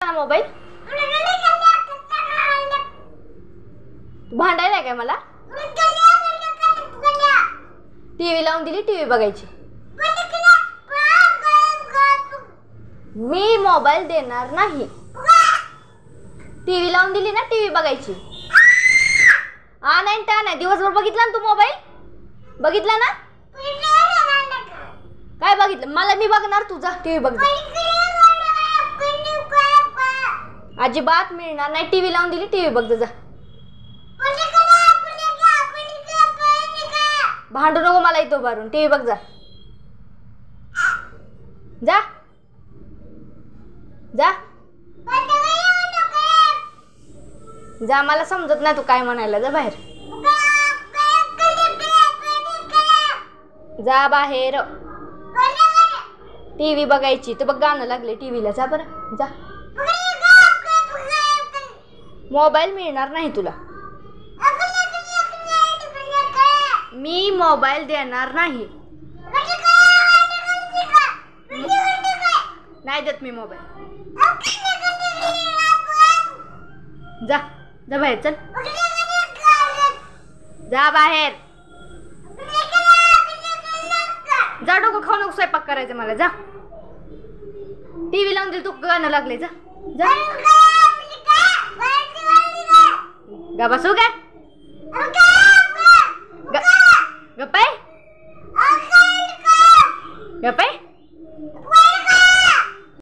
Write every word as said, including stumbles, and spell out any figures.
Mobile भांडायला काय मला? टीव्ही लावून दिली, टीव्ही बघायची. मी मोबाईल देणार नाही. टीव्ही लावून दिली ना, टीव्ही बघायची. हा नाही त्या नाही, दिवसभर बघितला ना तू मोबाईल? बघितला ना? काय बघितलं? मला मी बघणार, तुझा टीव्ही बघ. अजिबात मिळणार नाही. टीव्ही लावून दिली, टीव्ही बघ जा. भांडू नको मला इथं भरून. टीव्ही बघ जा जा जा जा. मला समजत नाही तू काय म्हणायला. जा बाहेर, जा बाहेर. टीव्ही बघायची. तर बघ गाणं लागले टीव्हीला. जा बरं जा. मोबाईल मिळणार नाही तुला. मी मोबाईल देणार नाही. नाही देत मी मोबाईल. जा जा बाहेर. चल जा बाहेर. जा, डोकं खाऊ नको. स्वयंपाक करायचं मला. जा. टीव्ही लावून दिली तू, गाणं लागले. जा जा. गा बसू काय?